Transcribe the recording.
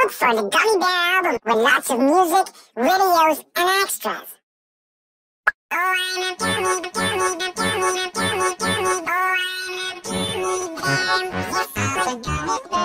Look for the Gummy Bear album with lots of music, videos, and extras. Oh, I'm a gummy, gummy, gummy, gummy, gummy, gummy. Oh, I'm a gummy bear. Yes, I'm a gummy bear.